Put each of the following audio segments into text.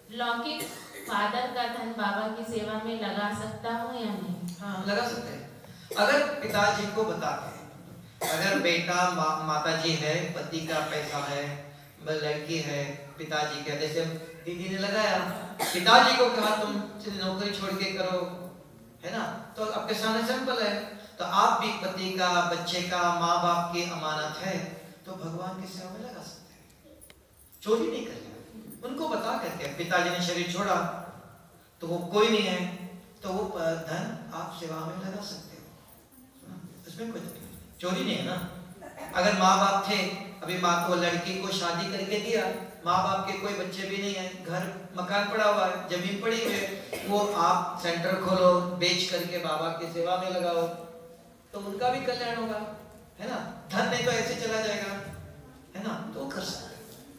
लौकिक फादर का धन बाबा की सेवा में लगा सकता हूँ या नहीं? हाँ, लगा सकते हैं। अगर पिताजी को बताते हैं, अगर बेटा माता जी है, पति का पैसा है, लड़की है, पिताजी का, जैसे दीदी ने लगाया, पिताजी को कहा तुम नौकरी छोड़ के करो, है ना, तो आपके सामने सिंपल है। तो आप भी पति का, बच्चे का, माँ बाप की अमानत है, तो भगवान की सेवा में लगा सकते हैं, चोरी नहीं करेगा। उनको बता करके, पिताजी ने शरीर छोड़ा तो वो कोई नहीं है, तो वो धन आप सेवा में लगा सकते हो, उसमें कोई चोरी नहीं है ना। अगर माँ बाप थे, अभी माँ को, लड़की को शादी करके दिया, माँ बाप के कोई बच्चे भी नहीं है, घर मकान पड़ा हुआ है, जमीन पड़ी हुई है, वो आप सेंटर खोलो, बेच करके बाबा की सेवा में लगाओ, तो उनका भी कल्याण होगा, है ना। धन नहीं तो ऐसे चला जाएगा, है ना, तो कर सकते।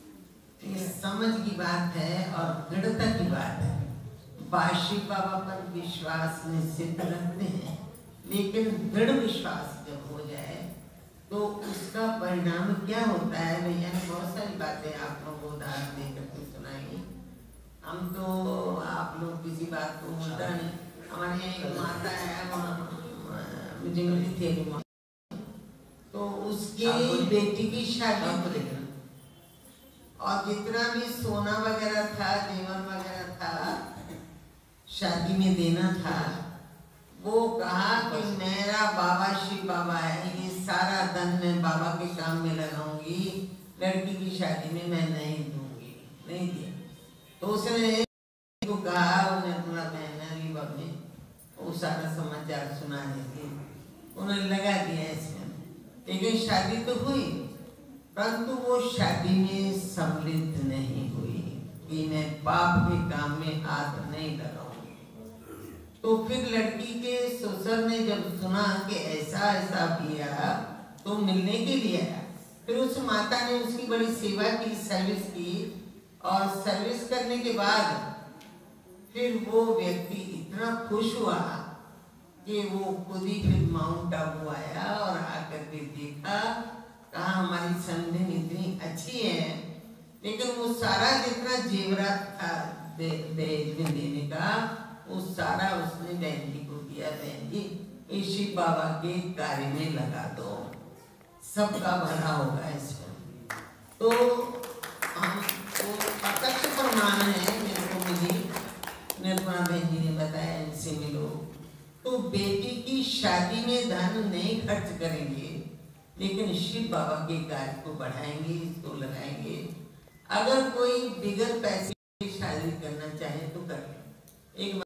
समझ की बात है और दृढ़ता की बात है। बाशी बाबा पर विश्वास निश्चित रखते हैं, लेकिन दृढ़ विश्वास जब हो जाए तो उसका परिणाम क्या होता है। भैया ने बहुत सारी बातें आप लोगों को उदाहरण देकर के सुनाई। हम तो आप लोग किसी बात को उल्टा नहीं, हमारे यहाँ एक माता है, मुझे मिली थी अभी, तो उसकी बेटी की शादी और जितना भी सोना वगैरह था, जेवर वगैरह था, शादी में देना था, वो कहा कि मेरा बाबा शिव बाबा है, ये सारा धन मैं बाबा के काम में लगाऊंगी, लड़की की शादी में मैं नहीं दूंगी, नहीं दिया। तो उसने को कहा, उन्हें थोड़ा मेहनत बाप ने वो सारा समाचार सुना देते, उन्हें लगा दिया इसमें, लेकिन शादी तो हुई, परंतु वो शादी में सम्मिलित नहीं हुई कि मैं पाप के काम में हाथ नहीं लगाऊंगी। तो फिर लड़की के ससुर ने जब सुना कि ऐसा ऐसा किया, तो मिलने के लिए आया। फिर उस माता ने उसकी बड़ी सेवा की, सर्विस की, और सर्विस करने के बाद फिर वो व्यक्ति इतना खुश हुआ कि वो खुद ही फिर माउंट आबू आया और आकर के देखा, कहा हमारी समझन इतनी अच्छी है, लेकिन वो सारा जितना जेवरात था दहेज में देने का, वो सारा उसने बहन जी को दिया। बहन जी शिव बाबा के कार्य में लगा दो, सबका भला होगा इसमें। तो हम वो प्रत्यक्ष प्रमाण है, मेरे को मिली, निर्मला बहन जी ने बताया, इनसे मिलो। तो बेटी की शादी में धन नहीं खर्च करेंगे, लेकिन शिव बाबा के कार्य को बढ़ाएंगे, इसको लगाएंगे। अगर कोई बिगड़ पैसे की शादी करना चाहे तो कर ले। एक